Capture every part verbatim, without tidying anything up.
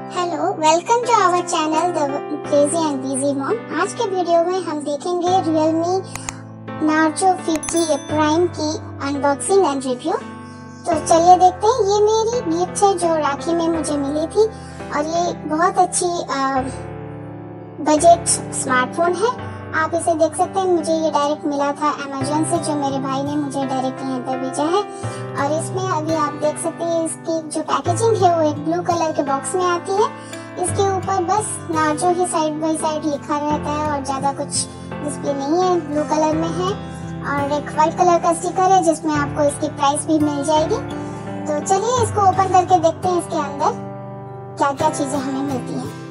Hello, welcome to our channel the crazy and busy mom. आज के video में हम देखेंगे Realme Narzo फिफ्टी प्राइम की अनबॉक्सिंग एंड रिव्यू। तो चलिए देखते हैं। ये मेरी गिफ्ट है जो राखी में मुझे मिली थी और ये बहुत अच्छी बजट स्मार्टफोन है। आप इसे देख सकते हैं, मुझे ये डायरेक्ट मिला था अमेजोन से, जो मेरे भाई ने मुझे डायरेक्ट यहाँ पर भेजा है। और इसमें अभी आप देख सकते हैं इसकी जो पैकेजिंग है वो एक ब्लू कलर के बॉक्स में आती है। इसके ऊपर बस नार्जो ही साइड बाय साइड लिखा रहता है और ज्यादा कुछ डिस्प्ले नहीं है, ब्लू कलर में है। और एक व्हाइट कलर का स्टिकर है जिसमें आपको इसकी प्राइस भी मिल जाएगी। तो चलिए इसको ओपन करके देखते हैं इसके अंदर क्या क्या चीजें हमें मिलती हैं।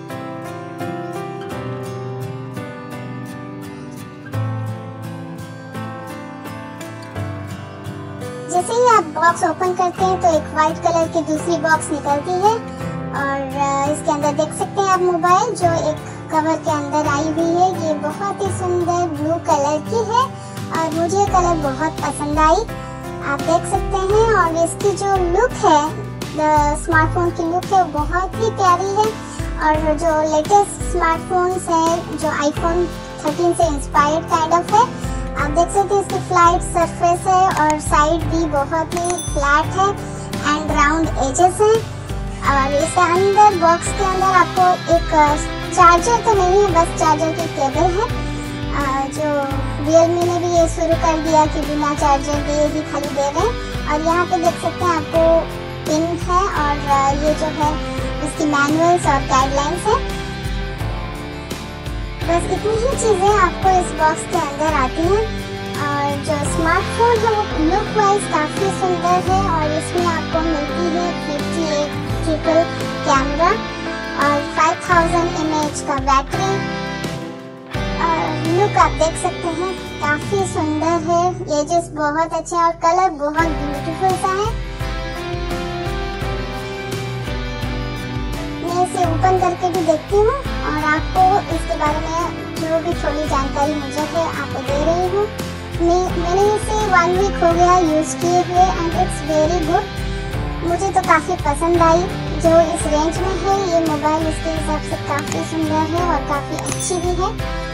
जैसे ही आप बॉक्स ओपन करते हैं तो एक व्हाइट कलर की दूसरी बॉक्स निकलती है और इसके अंदर देख सकते हैं आप मोबाइल जो एक कवर के अंदर आई हुई है। ये बहुत ही सुंदर ब्लू कलर की है और मुझे कलर बहुत पसंद आई, आप देख सकते हैं। और इसकी जो लुक है, स्मार्टफोन की लुक है, वो बहुत ही प्यारी है। और जो लेटेस्ट स्मार्टफोन्स है जो आईफोन थर्टीन से इंस्पायर्ड काइंड ऑफ है, आप देख सकते हैं इसकी फ्लैट सरफेस है और साइड भी बहुत ही फ्लैट है एंड राउंड एजेस है। और इसके अंदर बॉक्स के अंदर आपको एक चार्जर तो नहीं है, बस चार्जर की केबल है। जो Realme ने भी ये शुरू कर दिया कि बिना चार्जर दिए ही खाली दे रहे हैं। और यहाँ पे देख सकते हैं आपको पिन है और ये जो है इसकी मैनुअल्स और गाइडलाइंस है। बस इतनी ही चीजें आपको इस बॉक्स के अंदर आती हैं। और जो स्मार्टफोन है वो लुक वाइज काफी सुंदर है और इसमें आपको मिलती है फिफ्टी एट ट्रिपल कैमरा और five thousand M A H का बैटरी। और लुक आप देख सकते हैं काफी सुंदर है, एजेस बहुत अच्छे हैं और कलर बहुत ब्यूटीफुल सा है। मैं इसे ओपन करके भी देखती हूँ और आपको इसके बारे में जो भी थोड़ी जानकारी मुझे है आपको दे रही हूँ। मैं मैंने इसे वन वीक हो गया यूज किए हुए एंड इट्स वेरी गुड। मुझे तो काफ़ी पसंद आई। जो इस रेंज में है ये मोबाइल इसके हिसाब से काफ़ी सुंदर है और काफ़ी अच्छी भी है।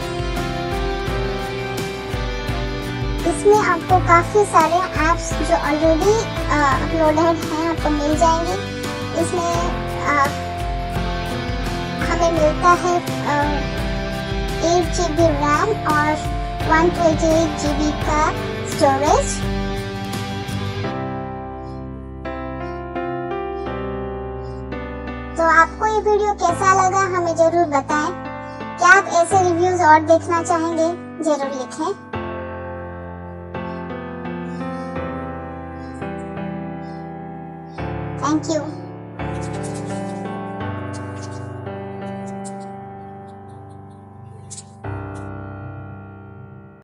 इसमें आपको काफ़ी सारे ऐप्स जो ऑलरेडी अपलोडेड हैं आपको मिल जाएंगे। इसमें आ, हमें मिलता है एट जी बी रैम और one twenty eight G B का स्टोरेज। तो आपको ये वीडियो कैसा लगा हमें जरूर बताएं। क्या आप ऐसे रिव्यूज और देखना चाहेंगे? जरूर लिखें। Thank you.